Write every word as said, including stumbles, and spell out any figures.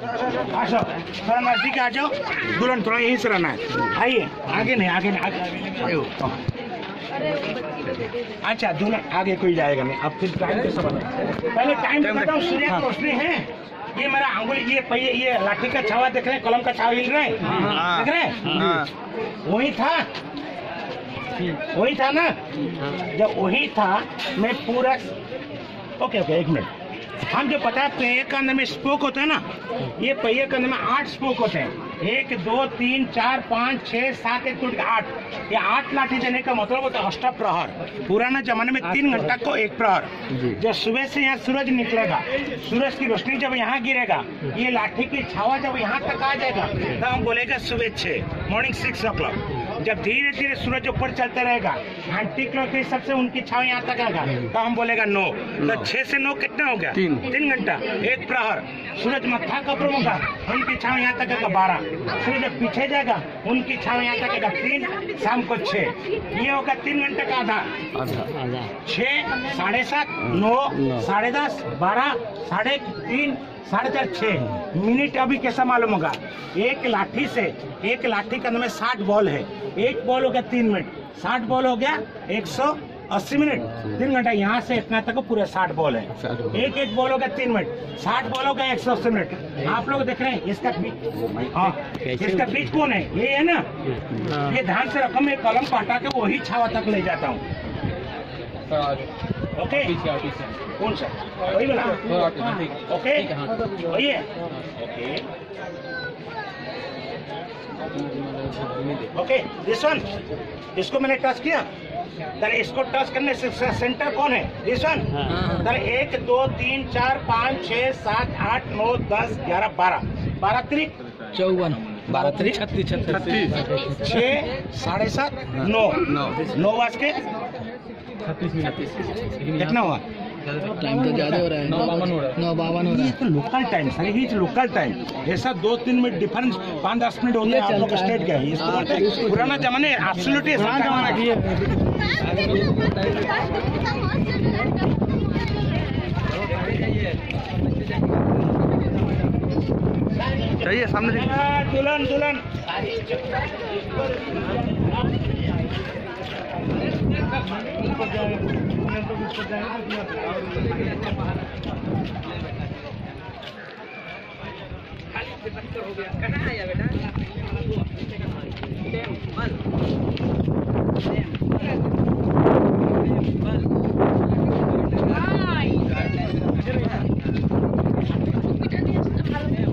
आ जाओ, थोड़ा नजदीक आ जाओ। दुल्हन थोड़ा यहीं से रहना है, आइए। आगे नहीं, आगे नहीं, आगे। अच्छा दुल्हन आगे कोई जाएगा नहीं। अब फिर टाइम कैसे बना? पहले टाइम बताओ। सूर्य की रोशनी है, ये मेरा अंगुल, ये पहिए, ये लाठी का छावा देख रहे हैं, कलम का छावा हिल रहे हैं, देख रहे हैं? वही था, वही था ना। जब वही था मैं पूरा ओके ओके एक मिनट। हम जो पता है पहिए के अंदर में स्पोक होते हैं ना, ये पहिए के अंदर में आठ स्पोक होते हैं। एक दो तीन चार पाँच छः सात, एक टूट आठ। ये आठ लाठी देने का मतलब होता है अष्ट प्रहर। पुराना जमाने में तीन घंटा को एक प्रहर। जब सुबह से यहाँ सूरज निकलेगा, सूरज की रोशनी जब यहाँ गिरेगा, ये लाठी की छावा जब यहाँ तक आ जाएगा तो हम बोलेगा सुबह छः, मॉर्निंग सिक्स ओ क्लॉक। जब धीरे धीरे सूरज ऊपर चलता रहेगा, एंटी क्लॉक के हिसाब से उनकी छाव यहाँ तक आएगा तो हम बोलेगा नौ। तो छः से नौ कितना हो गया? तीन तीन घंटा, एक प्रहर। सूरज मत्था कब्र होगा, उनकी छाव यहाँ तक आएगा बारह। सूरज पीछे जाएगा, उनकी छाव यहाँ तक आएगा तीन, शाम को छः। ये होगा तीन घंटे का आधा। छः, साढ़े सात, नौ, साढ़े दस, बारह, साढ़े तीन, साढ़े चार, छः मिनट। अभी कैसा मालूम होगा? एक लाठी से, एक लाठी के अंदर में साठ बॉल है, एक बॉल हो गया तीन मिनट, साठ बॉल हो गया एक सौ अस्सी मिनट। तीन घंटा यहाँ से इतना तक पूरे साठ बॉल है। एक एक बॉल हो गया तीन मिनट, साठ बॉल हो गया एक सौ अस्सी मिनट। आप लोग देख रहे हैं इसका बीच, हाँ इसका बीच कौन है? ये है ना, ये ध्यान से रखो। मैं कलम को हटा के वही छावा तक ले जाता हूँ। ओके कौन सा? वही बोला ओके, वही है ओके ओके। दिस वन, इसको मैंने टच किया, तर इसको टच करने से सेंटर कौन है? This one. तर एक दो तीन चार पाँच छः सात आठ नौ दस ग्यारह बारह, बारह त्रिक चौवन, बारह त्रिक छत्तीस, छत्तीस, छः, साढ़े सात, नौ, नौ बज के कितना हुआ? टाइम तो ज्यादा हो रहा है, नौ बावन हो रहा है, नौ बावन हो रहा है। ये तो लोकल टाइम सर, ये लोकल टाइम। ऐसा दो तीन मिनट डिफरेंस, पाँच दस मिनट होते हैं आप लोग स्टेट के। इसको बोलते हैं पुराना जमाने, एब्सोल्युटली पुराना जमाना की चाहिए सामने दुल्हन दुल्हन हो गया कहाँ आया बेटा? बल